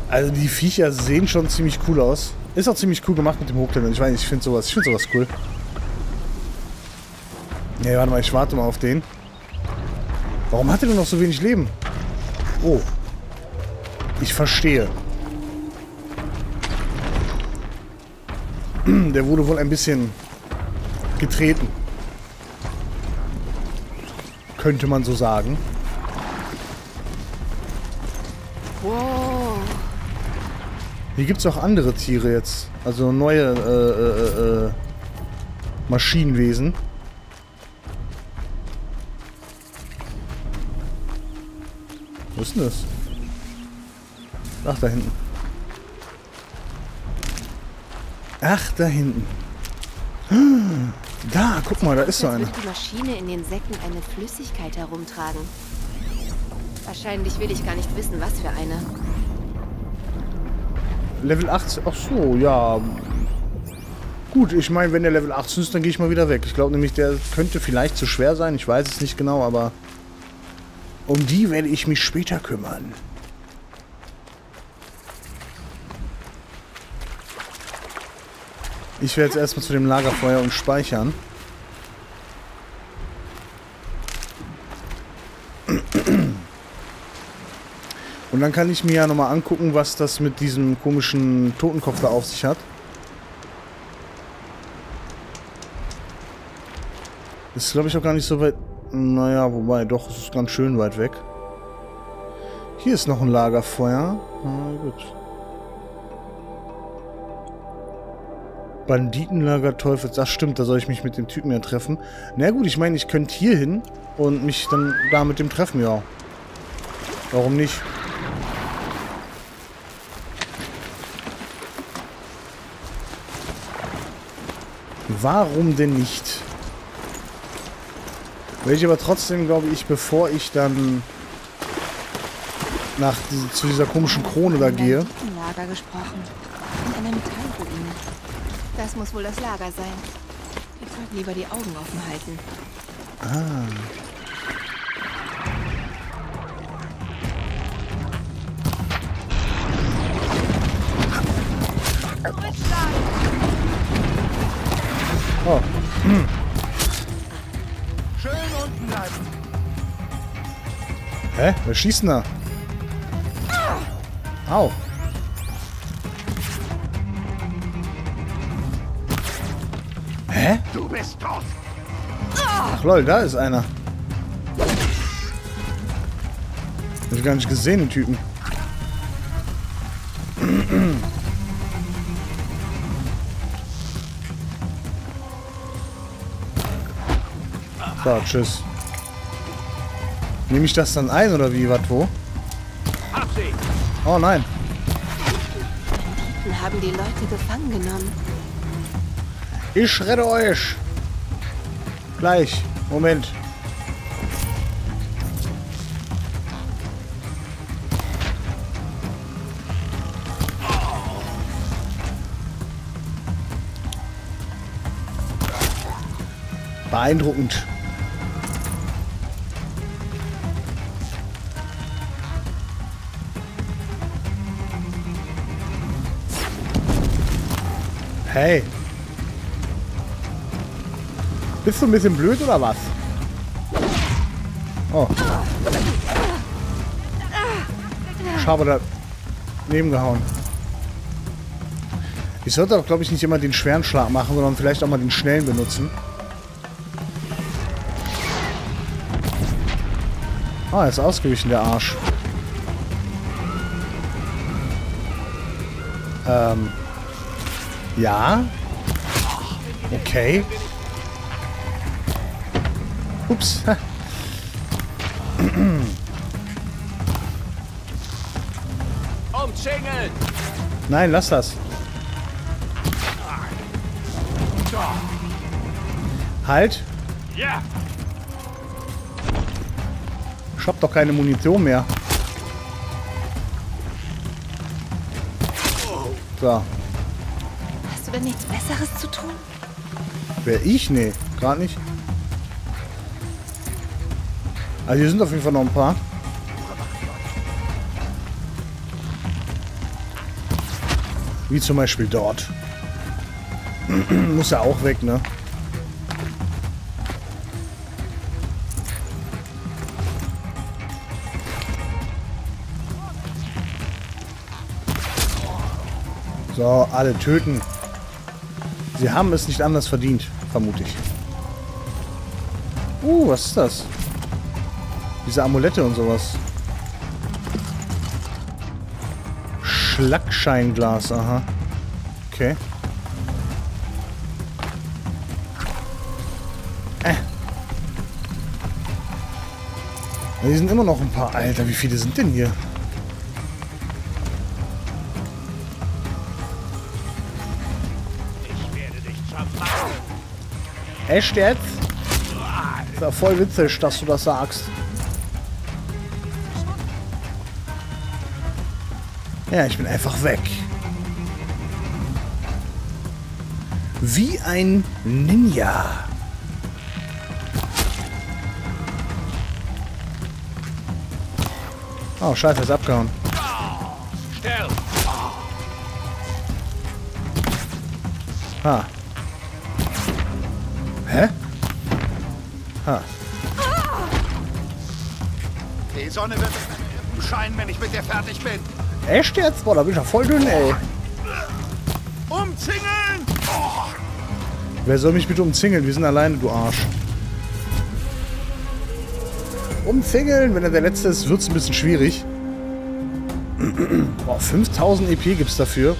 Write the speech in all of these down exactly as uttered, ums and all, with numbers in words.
Also die Viecher sehen schon ziemlich cool aus. Ist auch ziemlich cool gemacht mit dem Hochklettern. Ich weiß nicht, ich finde sowas, ich finde sowas cool. Ne, warte mal, ich warte mal auf den. Warum hat er denn noch so wenig Leben? Oh. Ich verstehe. Der wurde wohl ein bisschen getreten. Könnte man so sagen. Wow. Hier gibt es auch andere Tiere jetzt. Also neue äh, äh, äh, Maschinenwesen. Wo ist denn das? Ach, da hinten. Ach, da hinten. Da, guck mal, da ist so eine. Als würde die Maschine in den Säcken eine Flüssigkeit herumtragen. Wahrscheinlich will ich gar nicht wissen, was für eine. Level achtzehn. Ach so, ja. Gut, ich meine, wenn der Level achtzehn ist, dann gehe ich mal wieder weg. Ich glaube nämlich, der könnte vielleicht zu schwer sein. Ich weiß es nicht genau, aber um die werde ich mich später kümmern. Ich werde jetzt erstmal zu dem Lagerfeuer und speichern. Und dann kann ich mir ja nochmal angucken, was das mit diesem komischen Totenkopf da auf sich hat. Das ist, glaube ich, auch gar nicht so weit... Naja, wobei, doch, es ist ganz schön weit weg. Hier ist noch ein Lagerfeuer. Na gut. Banditenlager Teufels, das stimmt, da soll ich mich mit dem Typen ja treffen. Na gut, ich meine, ich könnte hier hin und mich dann da mit dem treffen, ja. Warum nicht? Warum denn nicht? Will ich aber trotzdem, glaube ich, bevor ich dann nach die, zu dieser komischen Krone da gehe. Lager gesprochen. In einer Metallruine. Das muss wohl das Lager sein. Ich sollte lieber die Augen offen halten. Ah. Oh. Hm. Schön unten bleiben. Hä? Wer schießt denn da? Au. Hä? Du bist tot. Ach lol, da ist einer. Hab ich gar nicht gesehen, den Typen. So, tschüss. Nehme ich das dann ein oder wie? Was, wo? Oh nein. Wir haben die Leute gefangen genommen. Ich rette euch. Gleich. Moment. Beeindruckend. Hey. Bist du ein bisschen blöd oder was? Oh. Ich habe da nebengehauen. Ich sollte auch, glaube ich, nicht immer den schweren Schlag machen, sondern vielleicht auch mal den schnellen benutzen. Ah, er ist ausgewichen, der Arsch. Ähm. Ja. Okay. Ups. Umzingeln! Nein, lass das. Halt. Ja! Ich hab doch keine Munition mehr. So. Hast du denn nichts Besseres zu tun? Wer ich? Nee, gerade nicht. Also hier sind auf jeden Fall noch ein paar. Wie zum Beispiel dort. Muss ja auch weg, ne? So, alle töten. Sie haben es nicht anders verdient, vermute ich. Uh, was ist das? Diese Amulette und sowas. Schlackscheinglas, aha. Okay. Äh. Hier sind immer noch ein paar. Alter, wie viele sind denn hier? Ich werde dich zermachen. Echt jetzt? Ist ja voll witzig, dass du das sagst. Ja, ich bin einfach weg. Wie ein Ninja. Oh, scheiße, ist abgehauen. Still. Ha. Hä? Ha. Die Sonne wird scheinen, wenn ich mit dir fertig bin. Echt jetzt? Boah, da bin ich ja voll dünn, ey. Umzingeln! Oh. Wer soll mich bitte umzingeln? Wir sind alleine, du Arsch. Umzingeln, wenn er der Letzte ist, wird es ein bisschen schwierig. Boah, fünftausend E P gibt's dafür.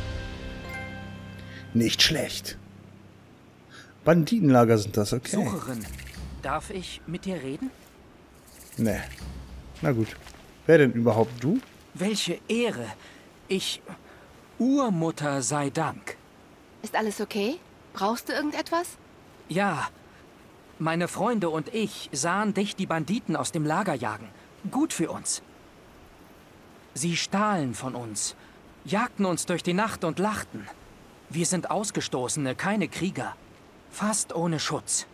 Nicht schlecht. Banditenlager sind das, okay. Sucherin, darf ich mit dir reden? Nee. Na gut. Wer denn überhaupt du? Welche Ehre. Ich... Urmutter sei Dank. Ist alles okay? Brauchst du irgendetwas? Ja. Meine Freunde und ich sahen dich die Banditen aus dem Lager jagen. Gut für uns. Sie stahlen von uns, jagten uns durch die Nacht und lachten. Wir sind Ausgestoßene, keine Krieger. Fast ohne Schutz.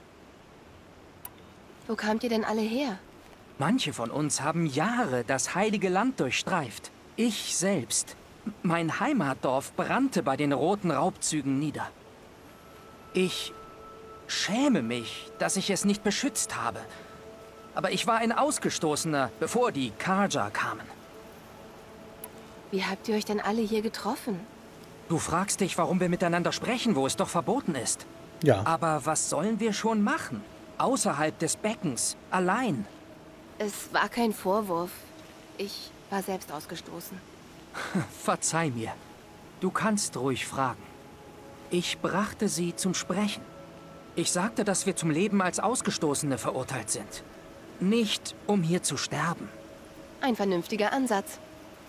Wo kamt ihr denn alle her? Manche von uns haben Jahre das heilige Land durchstreift. Ich selbst. Mein Heimatdorf brannte bei den roten Raubzügen nieder. Ich schäme mich, dass ich es nicht beschützt habe. Aber ich war ein Ausgestoßener, bevor die Carja kamen. Wie habt ihr euch denn alle hier getroffen? Du fragst dich, warum wir miteinander sprechen, wo es doch verboten ist. Ja. Aber was sollen wir schon machen? Außerhalb des Beckens, allein. Es war kein Vorwurf. Ich war selbst ausgestoßen. Verzeih mir. Du kannst ruhig fragen. Ich brachte sie zum Sprechen. Ich sagte, dass wir zum Leben als Ausgestoßene verurteilt sind. Nicht, um hier zu sterben. Ein vernünftiger Ansatz.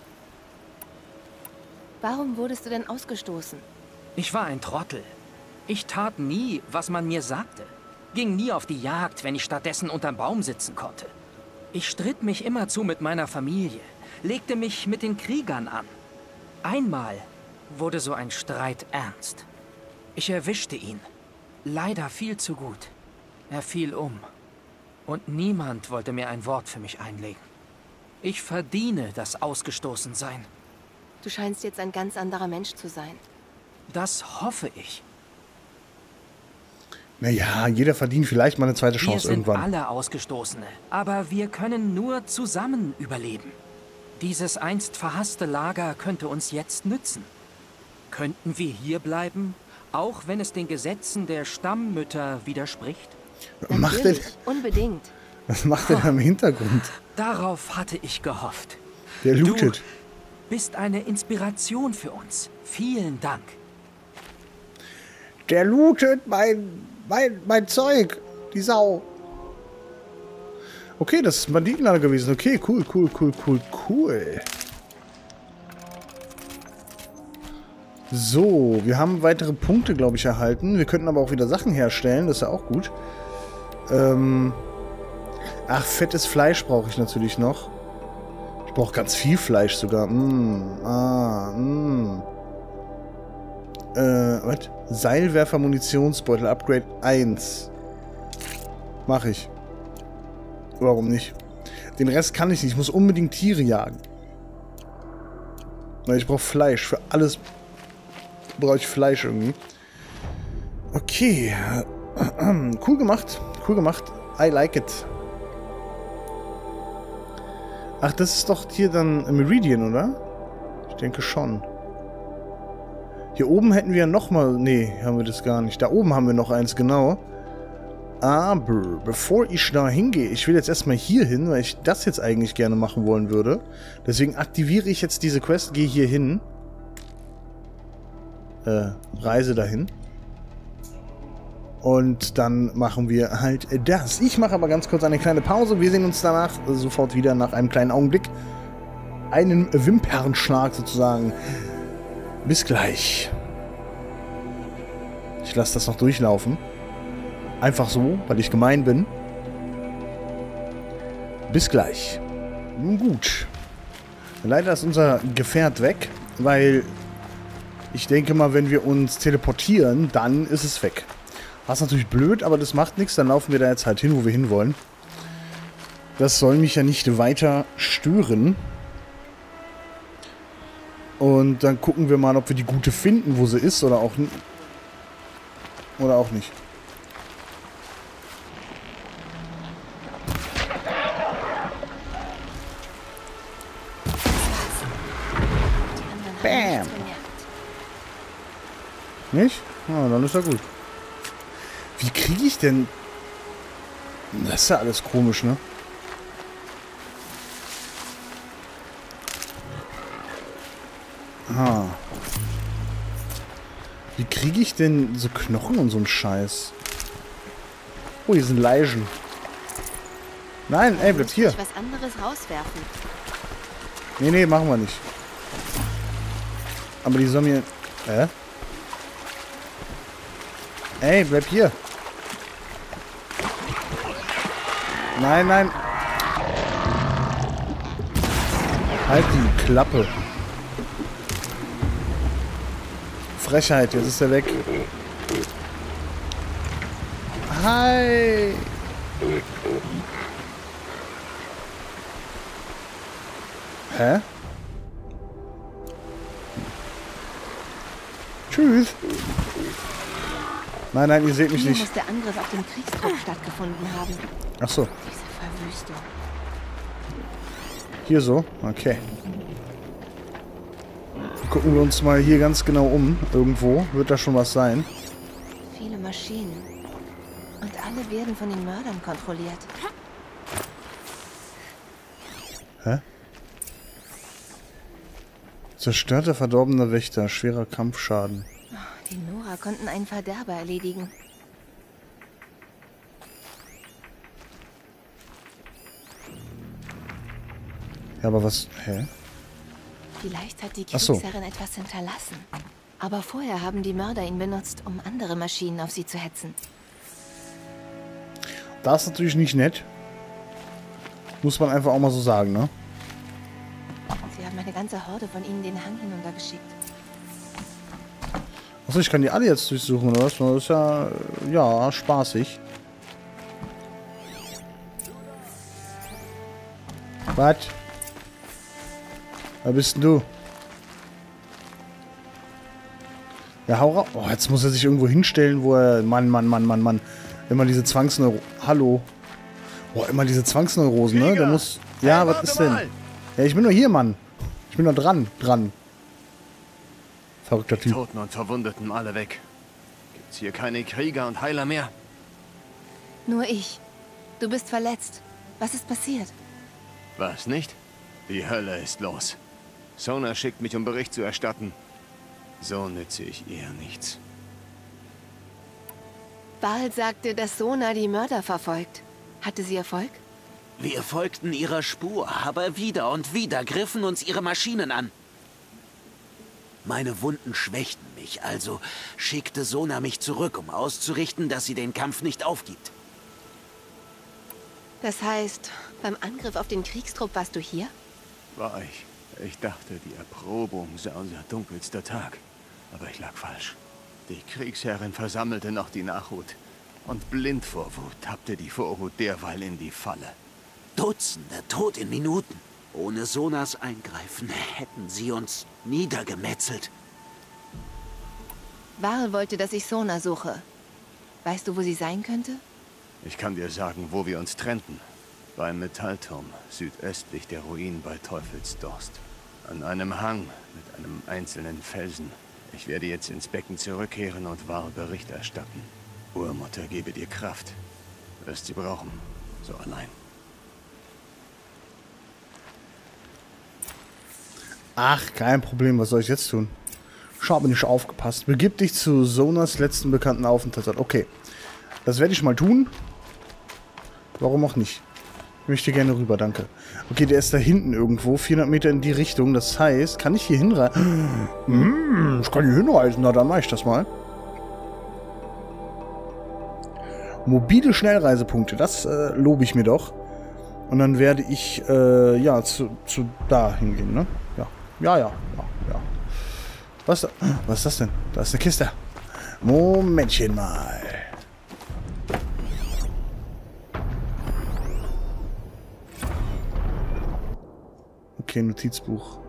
Warum wurdest du denn ausgestoßen? Ich war ein Trottel. Ich tat nie, was man mir sagte. Ging nie auf die Jagd, wenn ich stattdessen unterm Baum sitzen konnte. Ich stritt mich immerzu mit meiner Familie, legte mich mit den Kriegern an. Einmal wurde so ein Streit ernst. Ich erwischte ihn. Leider viel zu gut. Er fiel um. Und niemand wollte mir ein Wort für mich einlegen. Ich verdiene das Ausgestoßensein. Du scheinst jetzt ein ganz anderer Mensch zu sein. Das hoffe ich. Naja, jeder verdient vielleicht mal eine zweite Wir Chance sind irgendwann. alle Ausgestoßene, aber wir können nur zusammen überleben. Dieses einst verhasste Lager könnte uns jetzt nützen. Könnten wir hier bleiben, auch wenn es den Gesetzen der Stammmütter widerspricht? Was macht der, Natürlich, unbedingt. was macht der da im Hintergrund? Darauf hatte ich gehofft. Der lootet. Du bist eine Inspiration für uns. Vielen Dank. Der lootet mein, mein, mein Zeug. Die Sau. Okay, das ist ein Banditenlager gewesen. Okay, cool, cool, cool, cool, cool. So, wir haben weitere Punkte, glaube ich, erhalten. Wir könnten aber auch wieder Sachen herstellen. Das ist ja auch gut. Ähm... Ach, fettes Fleisch brauche ich natürlich noch. Ich brauche ganz viel Fleisch sogar. Mm, ah, mm. Äh, was? Seilwerfer Munitionsbeutel Upgrade eins. Mache ich. Warum nicht? Den Rest kann ich nicht. Ich muss unbedingt Tiere jagen. Weil ich brauche Fleisch für alles brauche ich Fleisch irgendwie. Okay. Cool gemacht. Cool gemacht. I like it. Ach, das ist doch hier dann Meridian, oder? Ich denke schon. Hier oben hätten wir nochmal... Nee, haben wir das gar nicht. Da oben haben wir noch eins, genau. Aber bevor ich da hingehe, ich will jetzt erstmal hier hin, weil ich das jetzt eigentlich gerne machen wollen würde. Deswegen aktiviere ich jetzt diese Quest, gehe hier hin. Äh, reise dahin. Und dann machen wir halt das. Ich mache aber ganz kurz eine kleine Pause. Wir sehen uns danach sofort wieder nach einem kleinen Augenblick. Einen Wimpernschlag sozusagen. Bis gleich. Ich lasse das noch durchlaufen. Einfach so, weil ich gemein bin. Bis gleich. Nun gut. Leider ist unser Gefährt weg, weil ich denke mal, wenn wir uns teleportieren, dann ist es weg. Das ist natürlich blöd, aber das macht nichts. Dann laufen wir da jetzt halt hin, wo wir hinwollen. Das soll mich ja nicht weiter stören. Und dann gucken wir mal, ob wir die Gute finden, wo sie ist oder auch, oder auch nicht. Bam! Nicht? Ja, dann ist ja gut. Wie kriege ich denn... Das ist ja alles komisch, ne? Ah. Wie kriege ich denn so Knochen und so einen Scheiß? Oh, hier sind Leichen. Nein, ey, bleib hier. Was anderes rauswerfen. Nee, nee, machen wir nicht. Aber die sollen mir... Hä? Ey, bleib hier. Nein, nein. Halt die Klappe. Frechheit, jetzt ist er weg. Hi. Hä? Tschüss. Nein, nein, ihr seht mich Hier nicht. muss der Angriff auf den Kriegstrupp stattgefunden haben. Ach so. Diese Verwüstung. Hier so? Okay. Gucken wir uns mal hier ganz genau um. Irgendwo wird da schon was sein. Viele Maschinen. Und alle werden von den Mördern kontrolliert. Hä? Zerstörter, verdorbener Wächter. Schwerer Kampfschaden. Die Nora konnten einen Verderber erledigen. Ja, aber was... Hä? Vielleicht hat die Ach so. Kriegsherrin etwas hinterlassen. Aber vorher haben die Mörder ihn benutzt, um andere Maschinen auf sie zu hetzen. Das ist natürlich nicht nett. Muss man einfach auch mal so sagen, ne? Sie haben eine ganze Horde von ihnen den Hang hinuntergeschickt. Achso, ich kann die alle jetzt durchsuchen, oder was? Das ist ja... Ja, spaßig. Was? Wer bist denn du? Ja, hau raus. Oh, jetzt muss er sich irgendwo hinstellen, wo er... Mann, Mann, Mann, Mann, Mann. Immer diese Zwangsneurosen. Hallo. Boah, immer diese Zwangsneurosen, ne? Der muss... Ja, Hey, was warte ist denn? mal. Ja, ich bin nur hier, Mann. Ich bin nur dran. Dran. Verrückter Die Typ. Toten und Verwundeten alle weg. Gibt's hier keine Krieger und Heiler mehr? Nur ich. Du bist verletzt. Was ist passiert? Was, nicht? Die Hölle ist los. Sona schickt mich, um Bericht zu erstatten. So nütze ich ihr nichts. Baal sagte, dass Sona die Mörder verfolgt. Hatte sie Erfolg? Wir folgten ihrer Spur, aber wieder und wieder griffen uns ihre Maschinen an. Meine Wunden schwächten mich, also schickte Sona mich zurück, um auszurichten, dass sie den Kampf nicht aufgibt. Das heißt, beim Angriff auf den Kriegstrupp warst du hier? War ich. Ich dachte, die Erprobung sei unser dunkelster Tag. Aber ich lag falsch. Die Kriegsherrin versammelte noch die Nachhut. Und blind vor Wut tappte die Vorhut derweil in die Falle. Dutzende tot in Minuten. Ohne Sonas Eingreifen hätten sie uns niedergemetzelt. Varl wollte, dass ich Sona suche. Weißt du, wo sie sein könnte? Ich kann dir sagen, wo wir uns trennten. Beim Metallturm, südöstlich der Ruinen bei Teufelsdorst. An einem Hang mit einem einzelnen Felsen. Ich werde jetzt ins Becken zurückkehren und Varl Bericht erstatten. Urmutter gebe dir Kraft. Wirst sie brauchen. So allein. Ach, kein Problem. Was soll ich jetzt tun? Ich habe nicht aufgepasst. Begib dich zu Sonas letzten bekannten Aufenthaltsort. Okay. Das werde ich mal tun. Warum auch nicht? Ich möchte gerne rüber, danke. Okay, der ist da hinten irgendwo. vierhundert Meter in die Richtung. Das heißt, kann ich hier hinreisen? Mmh, ich kann hier hinreisen. Na, dann mache ich das mal. Mobile Schnellreisepunkte. Das äh, lobe ich mir doch. Und dann werde ich, äh, ja, zu, zu da hingehen, ne? Ja. Ja, ja, ja, ja. Was, was ist das denn? Da ist eine Kiste. Momentchen mal. Okay, Notizbuch.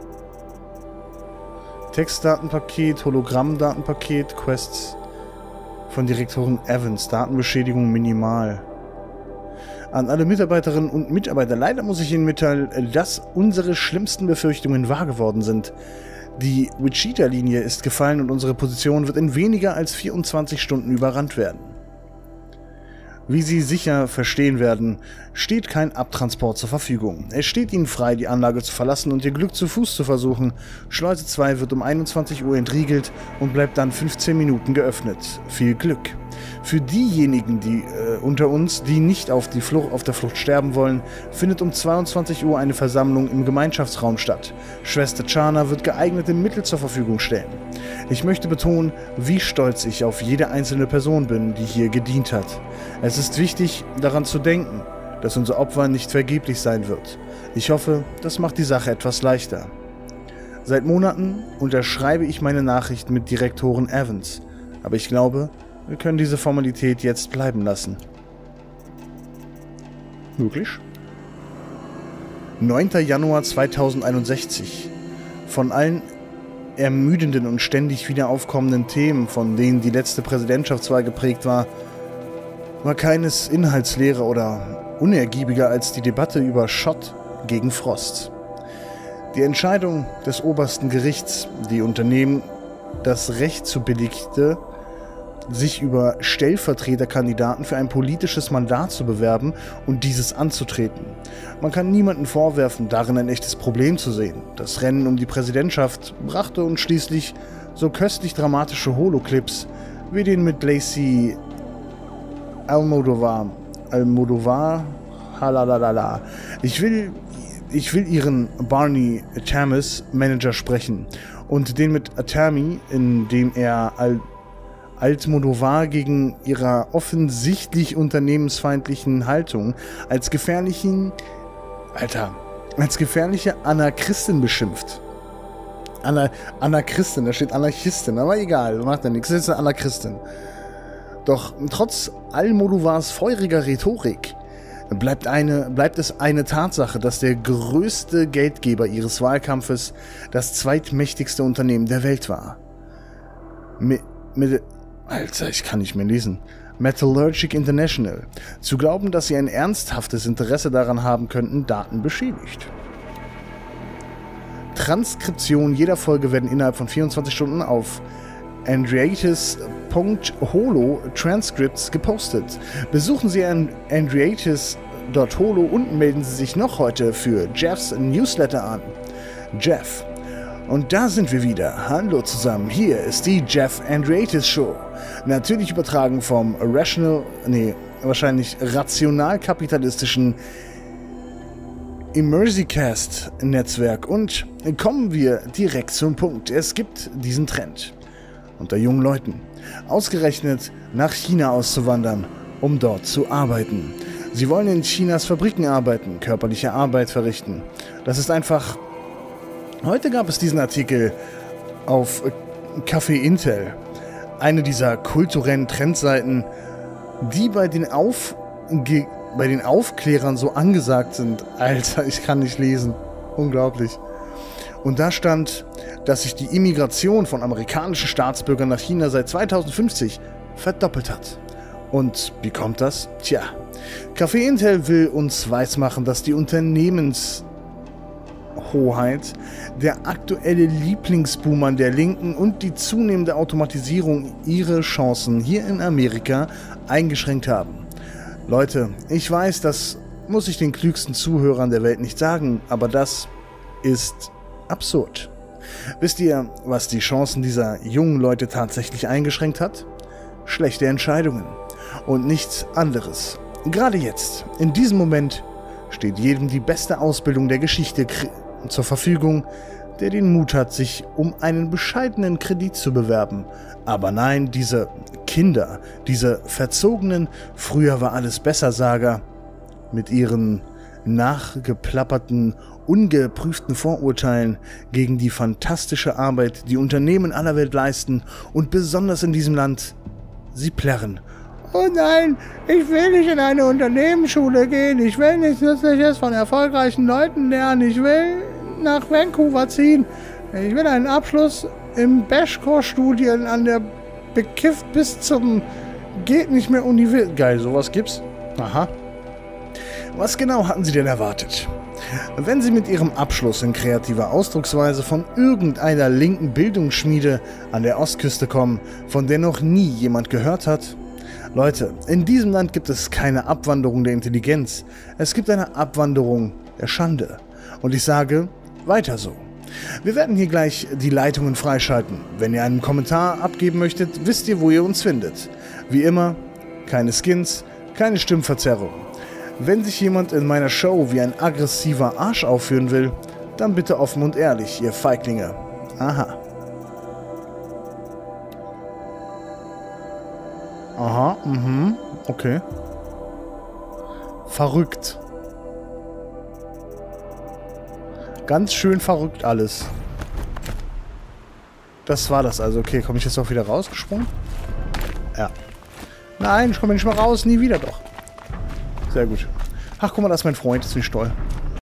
Textdatenpaket, Hologrammdatenpaket, Quests von Direktorin Evans. Datenbeschädigung minimal. An alle Mitarbeiterinnen und Mitarbeiter. Leider muss ich Ihnen mitteilen, dass unsere schlimmsten Befürchtungen wahr geworden sind. Die Wichita-Linie ist gefallen und unsere Position wird in weniger als vierundzwanzig Stunden überrannt werden. Wie Sie sicher verstehen werden, steht kein Abtransport zur Verfügung. Es steht Ihnen frei, die Anlage zu verlassen und Ihr Glück zu Fuß zu versuchen. Schleuse zwei wird um einundzwanzig Uhr entriegelt und bleibt dann fünfzehn Minuten geöffnet. Viel Glück! Für diejenigen, die äh, unter uns, die nicht auf, die Flucht, auf der Flucht sterben wollen, findet um zweiundzwanzig Uhr eine Versammlung im Gemeinschaftsraum statt. Schwester Chana wird geeignete Mittel zur Verfügung stellen. Ich möchte betonen, wie stolz ich auf jede einzelne Person bin, die hier gedient hat. Es ist wichtig, daran zu denken, dass unser Opfer nicht vergeblich sein wird. Ich hoffe, das macht die Sache etwas leichter. Seit Monaten unterschreibe ich meine Nachricht mit Direktorin Evans, aber ich glaube, wir können diese Formalität jetzt bleiben lassen. Möglich? neunter Januar zweitausendeinundsechzig. Von allen ermüdenden und ständig wieder aufkommenden Themen, von denen die letzte Präsidentschaftswahl geprägt war, war keines inhaltsleerer oder unergiebiger als die Debatte über Schott gegen Frost. Die Entscheidung des obersten Gerichts, die Unternehmen das Recht zu billigte, sich über Stellvertreterkandidaten für ein politisches Mandat zu bewerben und dieses anzutreten. Man kann niemandem vorwerfen, darin ein echtes Problem zu sehen. Das Rennen um die Präsidentschaft brachte uns schließlich so köstlich dramatische Holoclips wie den mit Lacey Almodovar. Almodovar? Halalala. Ich will, ich will ihren Barney Thomas Manager sprechen und den mit Atami, in dem er Al Almodovar gegen ihrer offensichtlich unternehmensfeindlichen Haltung als gefährlichen, Alter, als gefährliche Anarchistin beschimpft. Ana, Anarchistin, da steht Anarchistin, aber egal, macht ja nichts, das ist eine Anarchistin. Doch trotz Almodovars feuriger Rhetorik bleibt, eine, bleibt es eine Tatsache, dass der größte Geldgeber ihres Wahlkampfes das zweitmächtigste Unternehmen der Welt war. Mit, mit Alter, ich kann nicht mehr lesen. Metallurgic International. Zu glauben, dass sie ein ernsthaftes Interesse daran haben könnten, Daten beschädigt. Transkription jeder Folge werden innerhalb von vierundzwanzig Stunden auf andreatis punkt holo Transcripts gepostet. Besuchen Sie andreatis punkt holo und melden Sie sich noch heute für Jeffs Newsletter an. Jeff. Und da sind wir wieder. Hallo zusammen, hier ist die Jeff Andreatis Show. Natürlich übertragen vom Rational, nee, wahrscheinlich rational-kapitalistischen Immersicast-Netzwerk. Und kommen wir direkt zum Punkt. Es gibt diesen Trend unter jungen Leuten, ausgerechnet nach China auszuwandern, um dort zu arbeiten. Sie wollen in Chinas Fabriken arbeiten, körperliche Arbeit verrichten. Das ist einfach... Heute gab es diesen Artikel auf Café Intel, eine dieser kulturellen Trendseiten, die bei den, Auf, ge, bei den Aufklärern so angesagt sind. Alter, ich kann nicht lesen. Unglaublich. Und da stand, dass sich die Immigration von amerikanischen Staatsbürgern nach China seit zweitausendfünfzig verdoppelt hat. Und wie kommt das? Tja, Café Intel will uns weismachen, dass die Unternehmenshoheit, der aktuelle Lieblingsboom an der Linken und die zunehmende Automatisierung ihre Chancen hier in Amerika eingeschränkt haben. Leute, ich weiß, das muss ich den klügsten Zuhörern der Welt nicht sagen, aber das ist absurd. Wisst ihr, was die Chancen dieser jungen Leute tatsächlich eingeschränkt hat? Schlechte Entscheidungen und nichts anderes. Gerade jetzt, in diesem Moment, steht jedem die beste Ausbildung der Geschichte zur Verfügung, der den Mut hat, sich um einen bescheidenen Kredit zu bewerben. Aber nein, diese Kinder, diese verzogenen, früher war alles Bessersager, mit ihren nachgeplapperten, ungeprüften Vorurteilen gegen die fantastische Arbeit, die Unternehmen aller Welt leisten und besonders in diesem Land, sie plärren. Oh nein, ich will nicht in eine Unternehmensschule gehen, ich will nicht Nützliches von erfolgreichen Leuten lernen, ich will nach Vancouver ziehen, ich will einen Abschluss im Bachelor-Studien an der bekifft bis zum geht nicht mehr Universität. Geil, sowas gibt's? Aha. Was genau hatten Sie denn erwartet? Wenn Sie mit Ihrem Abschluss in kreativer Ausdrucksweise von irgendeiner linken Bildungsschmiede an der Ostküste kommen, von der noch nie jemand gehört hat? Leute, in diesem Land gibt es keine Abwanderung der Intelligenz. Es gibt eine Abwanderung der Schande. Und ich sage, weiter so. Wir werden hier gleich die Leitungen freischalten. Wenn ihr einen Kommentar abgeben möchtet, wisst ihr, wo ihr uns findet. Wie immer, keine Skins, keine Stimmverzerrung. Wenn sich jemand in meiner Show wie ein aggressiver Arsch aufführen will, dann bitte offen und ehrlich, ihr Feiglinge. Aha. Aha, mhm, okay. Verrückt. Ganz schön verrückt alles. Das war das also. Okay, komme ich jetzt auch wieder rausgesprungen? Ja. Nein, ich komme nicht mal raus. Nie wieder doch. Sehr gut. Ach, guck mal, das ist mein Freund. Das ist nicht toll.